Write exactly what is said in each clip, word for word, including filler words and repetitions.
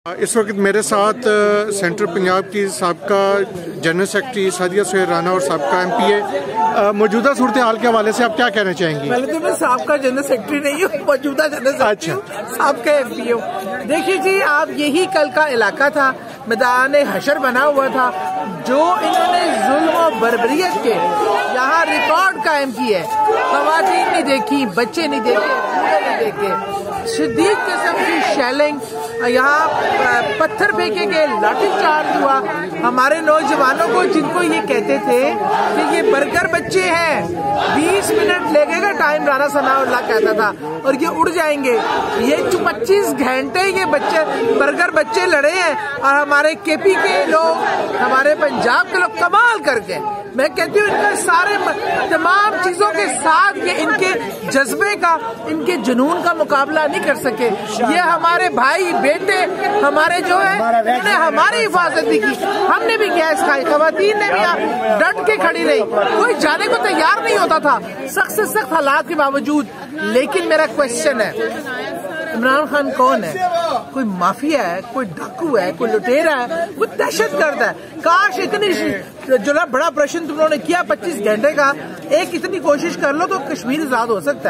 इस वक्त मेरे साथ सेंट्रल पंजाब की साबका जनरल सेक्रेटरी सादिया सुहेल राना और साबका एम पी ए मौजूदा सूरत हाल के हवाले से आप क्या कहना चाहेंगी? पहले तो मैं साबका जनरल सेक्रेटरी नहीं हूँ, मौजूदा जनरल सेक्रेटरी हूँ, साबका एम पी ए हूँ। देखिए जी, आप यही कल का इलाका था, मैदान हशर बना हुआ था, जो इन्होंने जुल्म और बर्बरियत के यहाँ रिकॉर्ड कायम किए। खवातीन नहीं देखी, बच्चे नहीं देखे, बूढ़े नहीं देखे, शदीद किस्म की शेलिंग, यहाँ पत्थर फेंके गए, लाठी चार्ज हुआ। हमारे नौजवानों को, जिनको ये कहते थे कि ये बर्गर बच्चे हैं, बीस मिनट लगेगा टाइम, राना सनाउल्लाह कहता था, और ये उड़ जाएंगे। ये पच्चीस घंटे ये बच्चे बर्गर बच्चे लड़े हैं, और हमारे के पी के लोग, हमारे पंजाब के लोग कमाल करके, मैं कहती हूँ इनके सारे तमाम चीजों के साथ ये इनके जज्बे का, इनके जुनून का मुकाबला नहीं कर सके। ये हमारे भाई बेटे, हमारे जो है, उन्होंने हमारी हिफाजत भी की, हमने भी गैस खाई, खवातीन ने भी डट के खड़ी रही, कोई जाने को तैयार नहीं होता था सख्त से सख्त हालात के बावजूद। लेकिन मेरा क्वेश्चन है, इमरान खान कौन है? कोई माफिया है, कोई डाकू है, कोई लुटेरा है, कोई दहशतगर्द है? काश इतनी जो ना बड़ा प्रश्न तुमने किया पच्चीस घंटे का, एक इतनी कोशिश कर लो तो कश्मीर आजाद हो सकता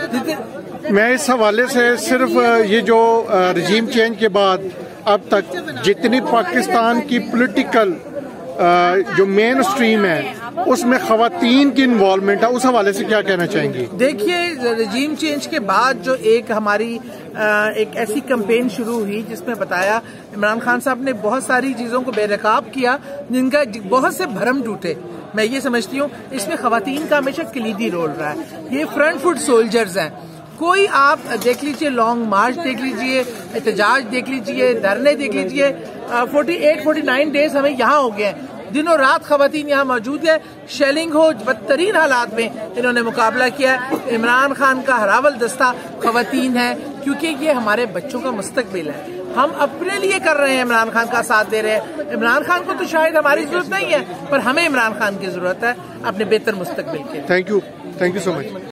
है। मैं इस हवाले से सिर्फ ये जो रजीम चेंज के बाद अब तक जितनी पाकिस्तान की पॉलिटिकल जो मेन स्ट्रीम है उसमें खवातीन की इन्वॉल्वमेंट है, उस हवाले से क्या कहना चाहेंगी? देखिए, रजीम चेंज के बाद जो एक हमारी एक ऐसी कैंपेन शुरू हुई जिसमें बताया इमरान खान साहब ने बहुत सारी चीजों को बेनकाब किया, जिनका बहुत से भरम टूटे। मैं ये समझती हूँ इसमें खवातीन का हमेशा कलीदी रोल रहा है। ये फ्रंट फुट सोल्जर्स हैं। कोई आप देख लीजिए, लॉन्ग मार्च देख लीजिए, एहतजाज देख लीजिए, धरने देख लीजिए, forty eight forty nine days हमें यहाँ हो गए, दिनों रात खवातीन यहाँ मौजूद है। शेलिंग हो, बदतरीन हालात में इन्होंने मुकाबला किया। इमरान खान का हरावल दस्ता खवातीन है, क्योंकि ये हमारे बच्चों का मुस्तकबिल है। हम अपने लिए कर रहे हैं, इमरान खान का साथ दे रहे हैं। इमरान खान को तो शायद हमारी जरूरत नहीं है, पर हमें इमरान खान की जरूरत है अपने बेहतर मुस्तकबिल के। Thank you, thank you so much.